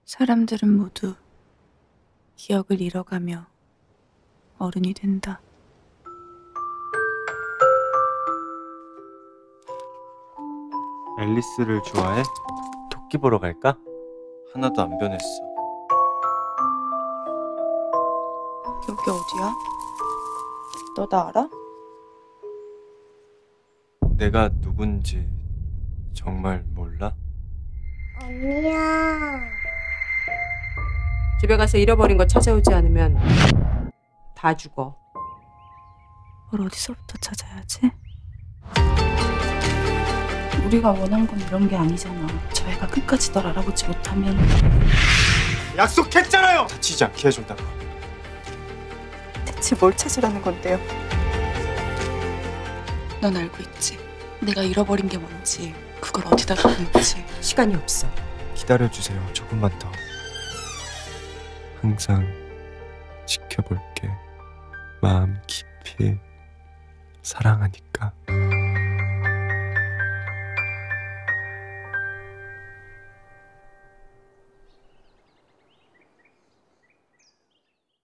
사람들은 모두 기억을 잃어가며 어른이 된다. 앨리스를 좋아해? 토끼 보러 갈까? 하나도 안 변했어. 여기 어디야? 너 나 알아? 내가 누군지 정말 몰라? 언니야. 집에 가서 잃어버린 거 찾아오지 않으면 다 죽어. 뭘 어디서부터 찾아야지? 우리가 원한 건 이런 게 아니잖아. 저 애가 끝까지 널 알아보지 못하면 약속했잖아요! 다치지 않게 해준다고. 대체 뭘 찾으라는 건데요? 넌 알고 있지? 내가 잃어버린 게 뭔지, 그걸 어디다 뒀는지. 시간이 없어. 기다려주세요. 조금만 더. 항상 지켜볼게. 마음 깊이 사랑하니까.